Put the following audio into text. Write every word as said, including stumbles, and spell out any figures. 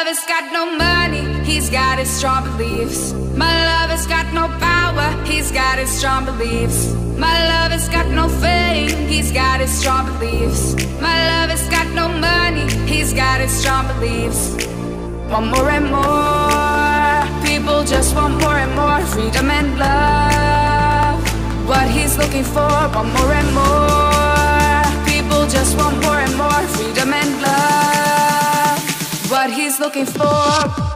lover's got no money, he's got his strong beliefs. My lover's got no power, he's got his strong beliefs. My lover's got no fame, he's got his strong beliefs. My lover's got no money, he's got his strong beliefs. Want more and more, people just want more and more freedom and love. What he's looking for, want more and more, people just want more and more freedom and love. What he's looking for.